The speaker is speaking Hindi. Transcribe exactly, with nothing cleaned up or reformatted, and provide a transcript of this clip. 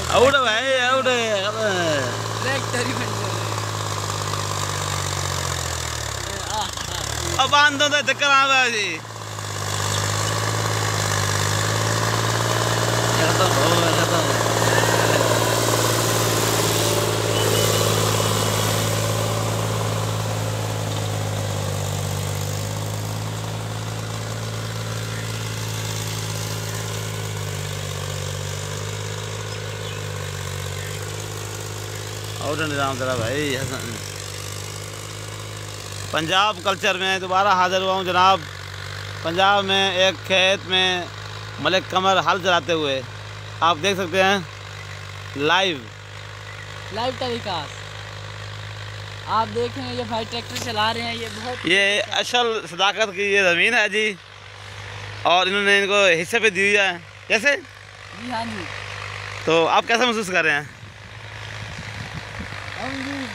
आउट भाई आउट अब बांधो तो चक्कर आ जी और निजाम तेरा भाई हसन। पंजाब कल्चर में दोबारा हाजिर हुआ हूँ जनाब। पंजाब में एक खेत में मलिक कमर हल चलाते हुए आप देख सकते हैं लाइव लाइव टेलीकास्ट आप देख रहे हैं। ये भाई ट्रैक्टर चला रहे हैं। ये बहुत ये असल सदाकत की ये ज़मीन है जी और इन्होंने इनको हिस्से पे दी है कैसे जी हाँ जी। तो आप कैसा महसूस कर रहे हैं? हम जी